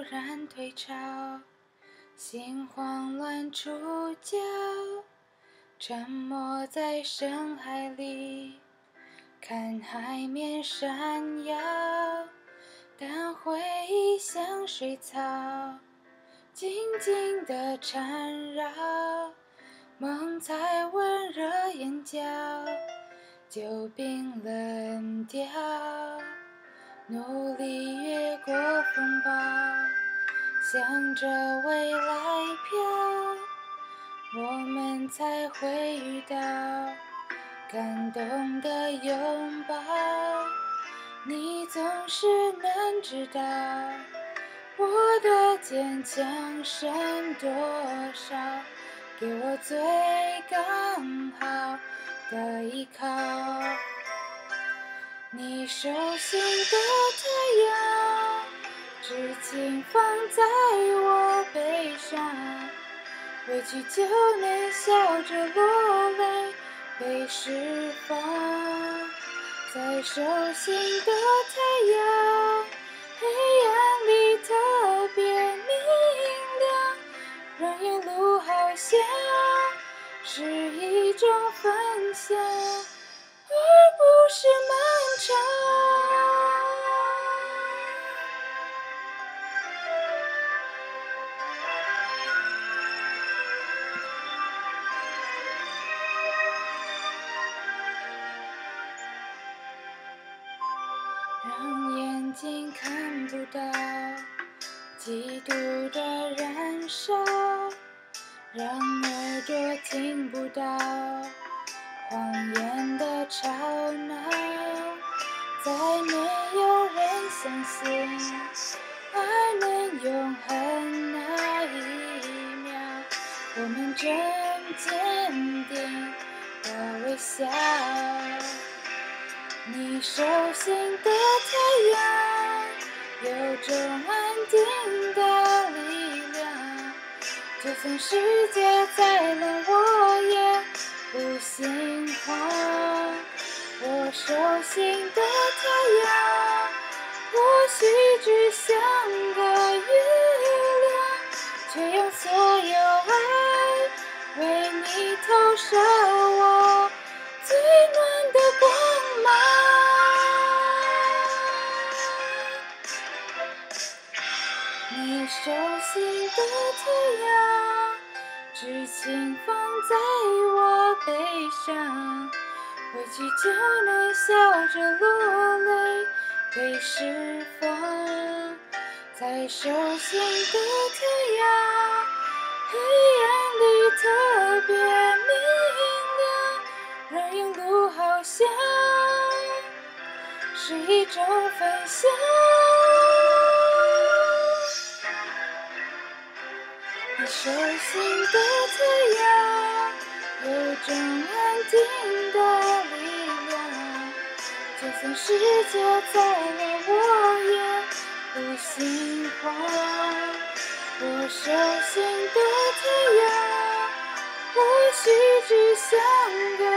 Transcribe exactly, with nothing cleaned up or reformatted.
然退潮，心慌乱触角，沉没在深海里，看海面闪耀，但回忆像水草，静静地缠绕，梦才温热眼角，就冰冷掉，努力越过风暴，向着未来飘，我们才会遇到感动的拥抱。你总是能知道我的坚强剩多少，给我最刚好的依靠。你手心的太阳，至今放在我背上，委屈就能笑着落泪，被释放。在手心的太阳，黑暗里特别明亮，让沿路好像是一种分享，而不是漫长。让眼睛看不到嫉妒的燃烧，让耳朵听不到谎言的吵闹，再没有人相信爱能永恒那一秒，我们正坚定的微笑。你手心的太阳，有种安定的力量，就算世界再冷，我也不心慌。我手心的太阳，或许只像个月亮，却用所有爱为你投射我最暖的光芒。你手心的太阳，至今放在我背上，委屈就能笑着落泪，被释放。在手心的太阳，黑暗里特别明亮，让沿路好像是一种分享。你手心的太阳，有种安定的力量，就算世界再冷，我也不心慌。我手心的太阳，或许只像个